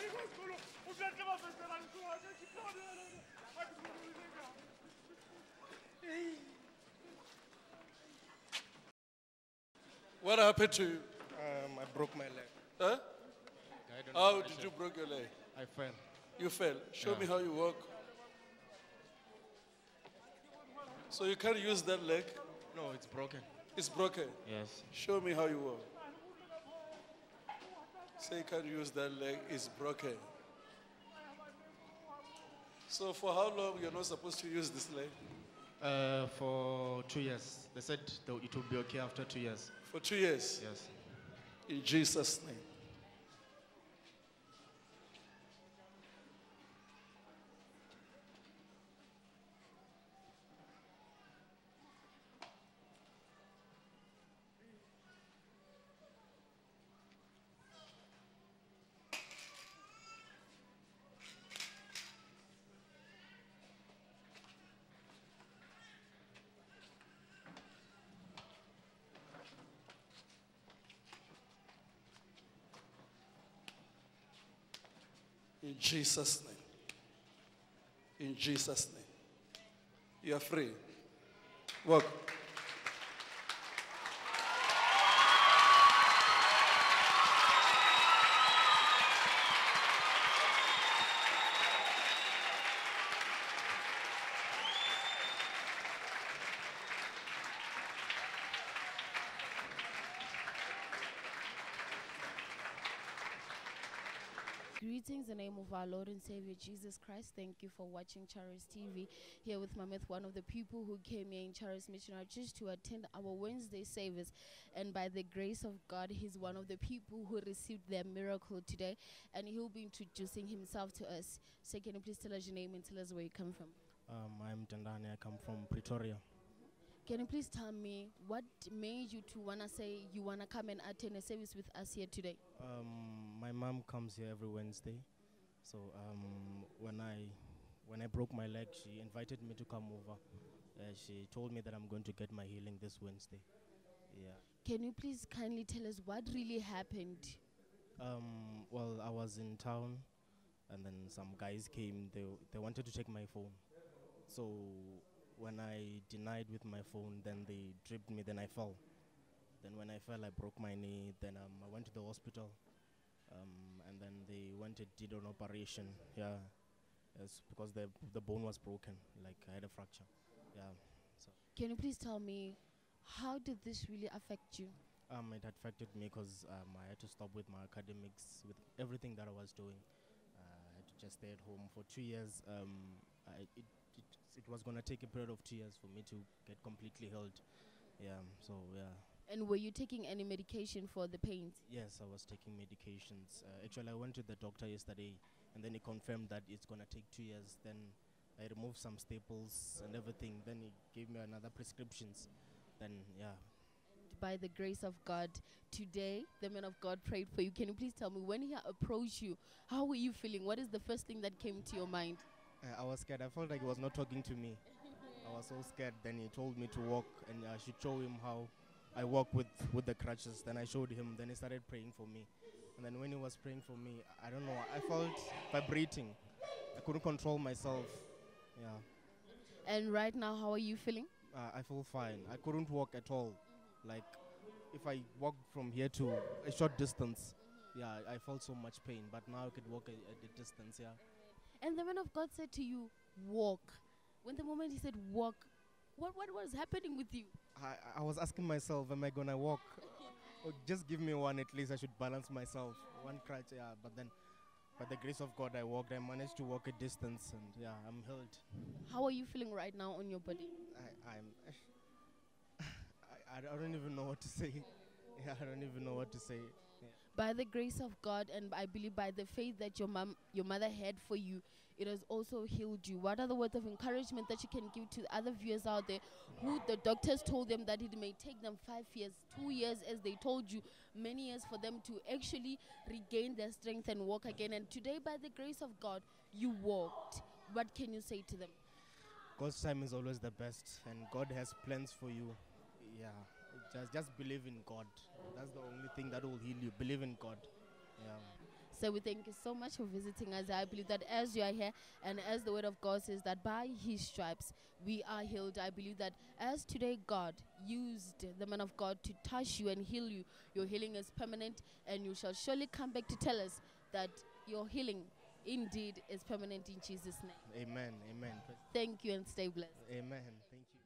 What happened to you? I broke my leg. Huh? I don't know How what I did said. you break your leg? I fell. You fell. Show Yeah. me how you walk. So you can't use that leg? No, it's broken. It's broken. Yes. Show me how you walk. Say you can't use that leg, it's broken. So for how long you're not supposed to use this leg? For 2 years. They said it will be okay after 2 years. For 2 years? Yes. In Jesus' name. In Jesus' name. In Jesus' name. You are free. Walk. Greetings in the name of our Lord and Savior Jesus Christ. Thank you for watching Charis TV. Here with Mameth, one of the people who came here in Charis Missionary Church to attend our Wednesday service. And by the grace of God, he's one of the people who received their miracle today. And he'll be introducing himself to us. So can you please tell us your name and tell us where you come from? I'm Tandani. I come from Pretoria. Can you please tell me what made you to want to say you want to come and attend a service with us here today? My mom comes here every Wednesday. So when I broke my leg, she invited me to come over. She told me that I'm going to get my healing this Wednesday. Yeah. Can you please kindly tell us what really happened? Well, I was in town, and then some guys came. They wanted to take my phone. So when I denied with my phone, then they tripped me. Then I fell. Then when I fell, I broke my knee. Then I went to the hospital, and then they went and did an operation. Yeah, yes, because the bone was broken. Like I had a fracture. Yeah. So Can you please tell me how did this really affect you? it affected me because I had to stop with my academics, with everything that I was doing. I had to just stay at home for 2 years. It was gonna take a period of 2 years for me to get completely healed. Yeah. So yeah. And were you taking any medication for the pains? Yes, I was taking medications. Actually, I went to the doctor yesterday, and then he confirmed that it's gonna take 2 years. Then I removed some staples and everything. Then he gave me another prescriptions. Then yeah. By the grace of God, today the man of God prayed for you. Can you please tell me when he approached you, how were you feeling? What is the first thing that came to your mind? I was scared. I felt like he was not talking to me. I was so scared. Then he told me to walk, and I should show him how I walk with the crutches. Then I showed him. Then he started praying for me. And then when he was praying for me, I don't know, I felt vibrating. I couldn't control myself. Yeah. And right now, how are you feeling? I feel fine. I couldn't walk at all. Like, if I walk from here to a short distance, yeah, I felt so much pain. But now I could walk at a distance, yeah. And the man of God said to you, walk. When the moment he said walk, what was happening with you? I was asking myself, am I gonna walk? Or just give me one, at least I should balance myself. One crutch, yeah. But then, by the grace of God, I walked. I managed to walk a distance, and yeah, I'm healed. How are you feeling right now on your body? I don't even know what to say. Yeah, I don't even know what to say. Yeah. By the grace of God, and I believe by the faith that your mother had for you, it has also healed you. What are the words of encouragement that you can give to the other viewers out there who the doctors told them that it may take them 5 years, 2 years, as they told you, many years for them to actually regain their strength and walk again. And today, by the grace of God, you walked. What can you say to them? God's time is always the best, and God has plans for you. Yeah, just believe in God. That's the only thing that will heal you. Believe in God. Yeah. So we thank you so much for visiting us. I believe that as you are here and as the word of God says that by his stripes we are healed, I believe that as today God used the man of God to touch you and heal you, your healing is permanent, and you shall surely come back to tell us that your healing indeed is permanent in Jesus' name. Amen. Amen. Thank you and stay blessed. Amen. Thank you.